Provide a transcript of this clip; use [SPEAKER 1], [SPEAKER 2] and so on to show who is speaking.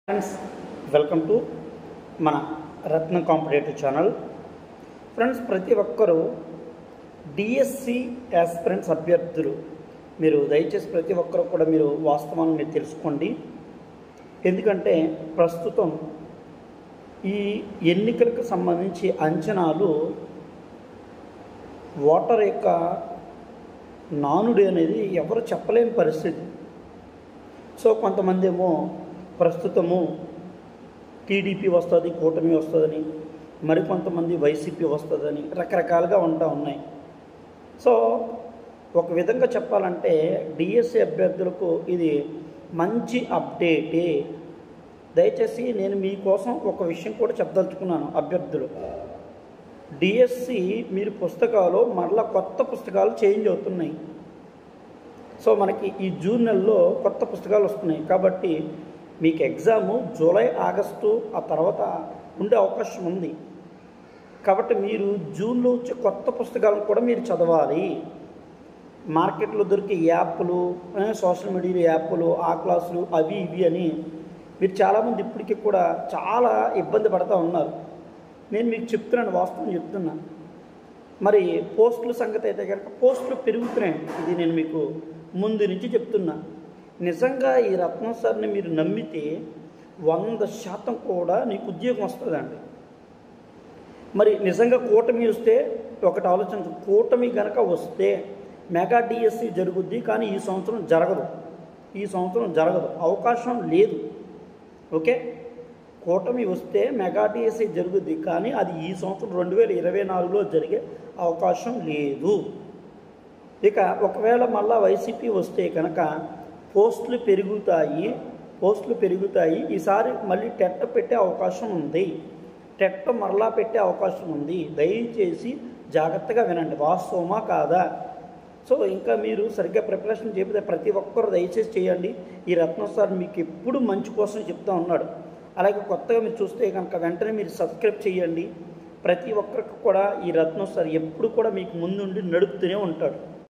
[SPEAKER 1] Friends, welcome to మన రత్న competitive channel. Friends, ప్రతి ఒక్కరూ డిఎస్సి యాస్పిరెంట్స్ అభ్యర్థులు మీరు దయచేసి ప్రతి ఒక్కరు కూడా మీరు వాస్తవాన్ని మీరు తెలుసుకోండి. ఎందుకంటే ప్రస్తుతం ఈ ఎన్నికలకు సంబంధించి అంచనాలు ఓటర్ యొక్క నానుడి అనేది ఎవరు చెప్పలేని పరిస్థితి. సో కొంతమంది ఏమో ప్రస్తుతము టీడీపీ వస్తుంది, కూటమి వస్తుందని, మరికొంతమంది వైసీపీ వస్తుందని రకరకాలుగా ఉన్నాయి. సో ఒక విధంగా చెప్పాలంటే డిఎస్సి అభ్యర్థులకు ఇది మంచి అప్డేటే. దయచేసి నేను మీకోసం ఒక విషయం కూడా చెప్పదలుచుకున్నాను. అభ్యర్థులు, డిఎస్సి మీరు పుస్తకాలు మరలా కొత్త పుస్తకాలు చేంజ్ అవుతున్నాయి. సో మనకి ఈ జూన్ నెలలో కొత్త పుస్తకాలు వస్తున్నాయి. కాబట్టి మీకు ఎగ్జాము జూలై, ఆగస్టు ఆ తర్వాత ఉండే అవకాశం ఉంది. కాబట్టి మీరు జూన్లో వచ్చే కొత్త పుస్తకాలను కూడా మీరు చదవాలి. మార్కెట్లో దొరికే యాప్లు, సోషల్ మీడియా యాప్లు, ఆ క్లాసులు అవి ఇవి అని మీరు చాలామంది ఇప్పటికీ కూడా చాలా ఇబ్బంది పడుతూ ఉన్నారు. నేను మీకు చెప్తున్నాను, వాస్తవం చెప్తున్నా. మరి పోస్టుల సంగతి అయితే కనుక పోస్టులు పెరుగుతున్నాయి. ఇది నేను మీకు ముందు నుంచి చెప్తున్నా. నిజంగా ఈ రత్నం సార్ని మీరు నమ్మితే 100% కూడా నీకు ఉద్యోగం వస్తుందండి. మరి నిజంగా కూటమి వస్తే ఒకటి ఆలోచించు. కూటమి కనుక వస్తే మెగా డిఎస్సి జరుగుద్ది, కానీ ఈ సంవత్సరం జరగదు, అవకాశం లేదు. ఓకే, కూటమి వస్తే మెగా డిఎస్సి జరుగుద్ది, కానీ అది ఈ సంవత్సరం 2024లో జరిగే అవకాశం లేదు. ఇక ఒకవేళ మళ్ళా వైసీపీ వస్తే కనుక పోస్టులు పెరుగుతాయి. ఈసారి మళ్ళీ టెట్ పెట్టే అవకాశం ఉంది. టెట్ మరలా పెట్టే అవకాశం ఉంది. దయచేసి జాగ్రత్తగా వినండి, వాస్తవమా కాదా. సో ఇంకా మీరు సరిగ్గా ప్రిపరేషన్ చేపితే ప్రతి ఒక్కరు దయచేసి చేయండి. ఈ రత్నం సార్ మీకు ఎప్పుడు మంచి కోసం చెప్తా ఉన్నాడు. అలాగే కొత్తగా మీరు చూస్తే కనుక వెంటనే మీరు సబ్స్క్రైబ్ చేయండి. ప్రతి ఒక్కరికి కూడా ఈ రత్నం సార్ ఎప్పుడు కూడా మీకు ముందుండి నడుపుతూనే ఉంటాడు.